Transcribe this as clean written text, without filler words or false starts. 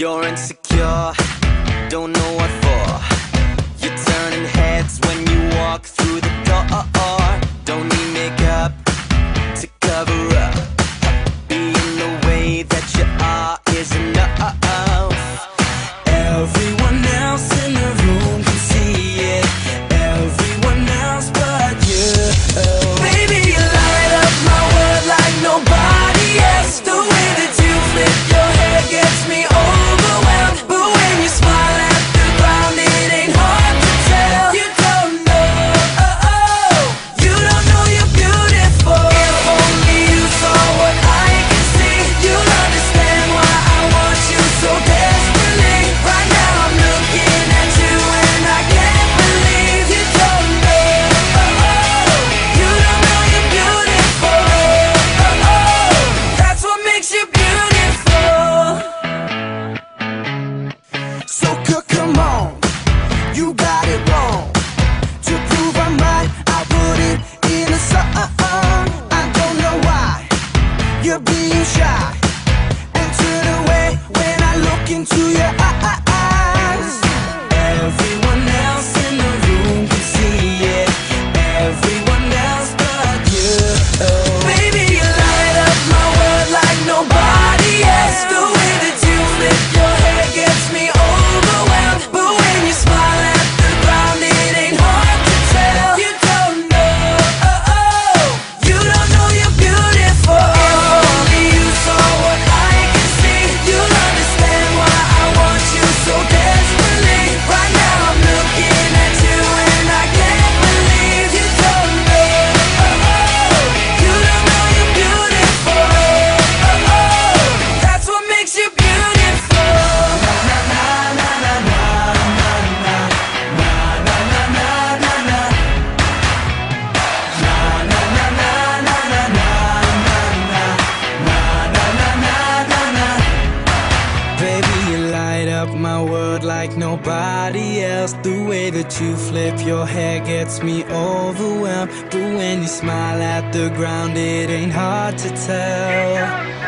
You're insecure, don't know what for. You're turning heads when you walk through the door. Don't need makeup to cover up. Being the way that you are is enough. Everyone else in the room can see it. Everyone else but you. Baby, you light up my world like nobody else. The way that you flip your hair gets me overwhelmed. But when you smile at the ground, it ain't hard to tell. You don't know, you don't know you're beautiful. If only you saw what I can see, you'll understand why I want you so desperately. Right now I'm looking at you and I can't believe you don't know, you don't know you're beautiful. That's what makes you beautiful. So come on, you got it wrong. To prove I'm right, I'll put it in a song. I don't know why you're being shy and turn away when I look into your eyes. Everyone else in the room can see it. Everyone else but you. Baby, you light up my world like nobody else. The way that you flip your hair gets me overwhelmed. But when you smile at the ground, it ain't hard to tell. You don't know you're beautiful. If only you saw what I can see, you'll understand why I want you so desperately. Right now I'm looking at you and I can't believe you don't know, you don't know you're beautiful. That's what makes you beautiful. Baby, you light up my world like nobody else. The way that you flip your hair gets me overwhelmed. But when you smile at the ground, it ain't hard to tell.